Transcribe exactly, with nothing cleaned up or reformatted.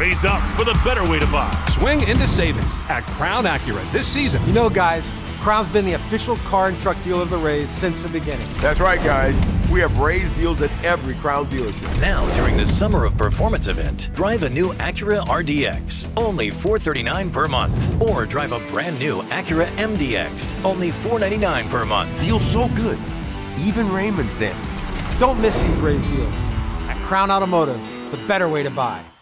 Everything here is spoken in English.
Raise up for the better way to buy. Swing into savings at Crown Acura this season. You know, guys, Crown's been the official car and truck dealer of the Rays since the beginning. That's right, guys. We have Rays deals at every Crown dealership. Now, during the Summer of Performance event, drive a new Acura R D X, only four hundred thirty-nine dollars per month. Or drive a brand new Acura M D X, only four hundred ninety-nine dollars per month. Deals so good, even Raymond's dancing. Don't miss these Rays deals. At Crown Automotive, the better way to buy.